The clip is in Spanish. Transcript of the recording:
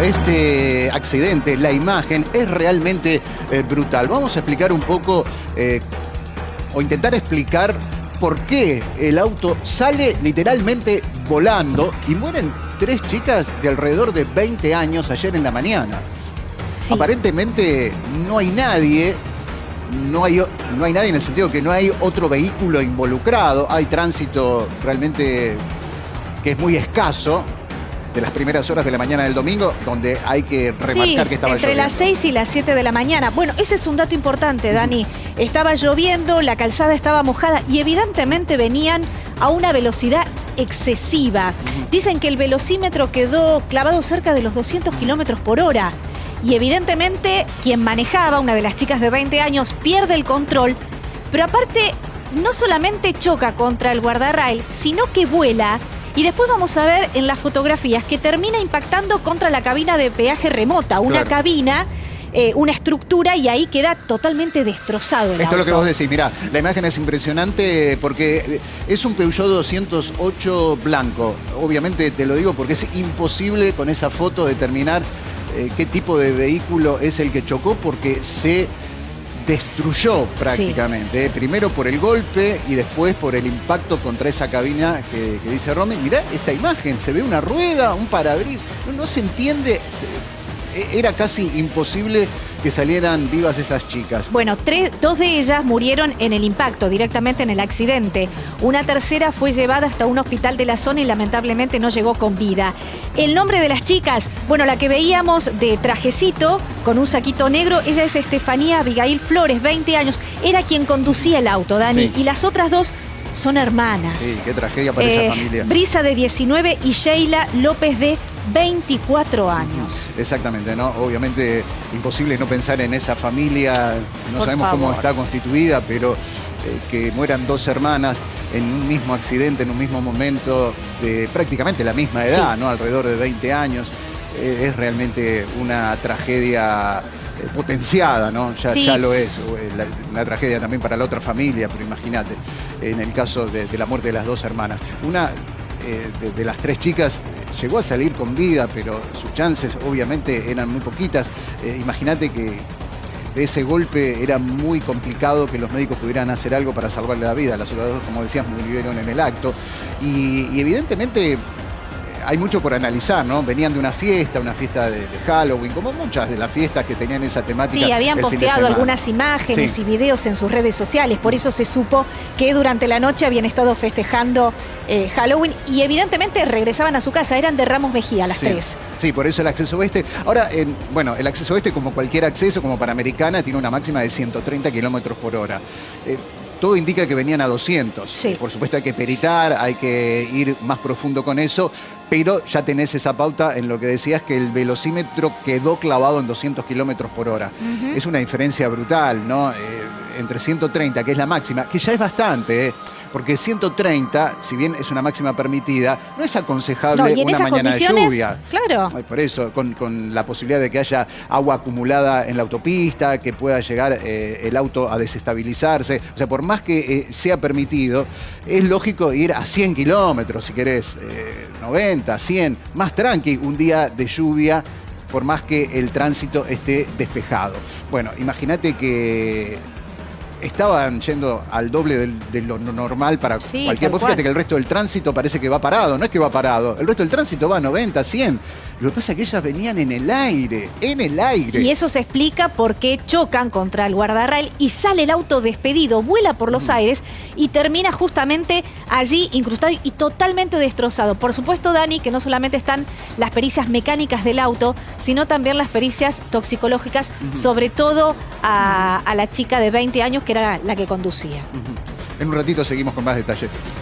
este accidente, la imagen es realmente brutal. Vamos a explicar un poco o intentar explicar por qué el auto sale literalmente volando y mueren 3 chicas de alrededor de 20 años ayer en la mañana. Sí. Aparentemente no hay nadie. No hay nadie en el sentido que no hay otro vehículo involucrado. Hay tránsito realmente que es muy escaso de las primeras horas de la mañana del domingo, donde hay que remarcar que estaba lloviendo. Entre las 6 y las 7 de la mañana. Bueno, ese es un dato importante, Dani. Estaba lloviendo, la calzada estaba mojada y evidentemente venían a una velocidad excesiva. Dicen que el velocímetro quedó clavado cerca de los 200 kilómetros por hora. Y evidentemente quien manejaba, una de las chicas de 20 años, pierde el control. Pero aparte, no solamente choca contra el guardarrail, sino que vuela. Y después vamos a ver en las fotografías que termina impactando contra la cabina de peaje remota. Una cabina, una estructura, y ahí queda totalmente destrozado el auto. Esto es lo que vos decís. Mirá, la imagen es impresionante porque es un Peugeot 208 blanco. Obviamente te lo digo porque es imposible con esa foto determinar qué tipo de vehículo es el que chocó, porque se destruyó prácticamente. Primero por el golpe y después por el impacto contra esa cabina que dice Romy. Mirá esta imagen, se ve una rueda, un parabrisas, no se entiende. Era casi imposible que salieran vivas esas chicas. Bueno, 2 de ellas murieron en el impacto, directamente en el accidente. Una tercera fue llevada hasta un hospital de la zona y lamentablemente no llegó con vida. El nombre de las chicas, bueno, la que veíamos de trajecito, con un saquito negro, ella es Estefanía Abigail Flores, 20 años. Era quien conducía el auto, Dani. Sí. Y las otras 2 son hermanas. Sí, qué tragedia para esa familia. Brisa de 19 y Sheila López de 24 años. Exactamente, ¿no? Obviamente imposible no pensar en esa familia. No sabemos cómo está constituida, pero que mueran 2 hermanas en un mismo accidente, en un mismo momento, de prácticamente la misma edad, ¿no? Alrededor de 20 años. Es realmente una tragedia potenciada, ¿no? Ya lo es. Una tragedia también para la otra familia, pero imagínate, en el caso de la muerte de las 2 hermanas. Una de las 3 chicas llegó a salir con vida, pero sus chances obviamente eran muy poquitas. Imagínate que de ese golpe era muy complicado que los médicos pudieran hacer algo para salvarle la vida. Las otras 2, como decías, murieron en el acto. Y evidentemente hay mucho por analizar, ¿no? Venían de una fiesta de Halloween, como muchas de las fiestas que tenían esa temática. Sí, habían posteado algunas imágenes y videos en sus redes sociales. Por eso se supo que durante la noche habían estado festejando Halloween y evidentemente regresaban a su casa. Eran de Ramos Mejía las 3. Sí, por eso el acceso oeste. Ahora, bueno, el acceso oeste, como cualquier acceso, como Panamericana, tiene una máxima de 130 kilómetros por hora. Todo indica que venían a 200. Sí. Por supuesto hay que peritar, hay que ir más profundo con eso, pero ya tenés esa pauta en lo que decías, que el velocímetro quedó clavado en 200 kilómetros por hora. Es una diferencia brutal, ¿no? Entre 130, que es la máxima, que ya es bastante, porque 130, si bien es una máxima permitida, no es aconsejable una mañana de lluvia. Claro. Por eso, con la posibilidad de que haya agua acumulada en la autopista, que pueda llegar el auto a desestabilizarse. O sea, por más que sea permitido, es lógico ir a 100 kilómetros, si querés, 90, 100, más tranqui un día de lluvia, por más que el tránsito esté despejado. Bueno, imagínate que estaban yendo al doble de lo normal para cualquier... Vos fíjate que el resto del tránsito parece que va parado. No es que va parado. El resto del tránsito va a 90, 100. Lo que pasa es que ellas venían en el aire. Y eso se explica por qué chocan contra el guardarrail y sale el auto despedido, vuela por los aires y termina justamente allí incrustado y totalmente destrozado. Por supuesto, Dani, que no solamente están las pericias mecánicas del auto, sino también las pericias toxicológicas, sobre todo a la chica de 20 años que era la que conducía. En un ratito seguimos con más detalles.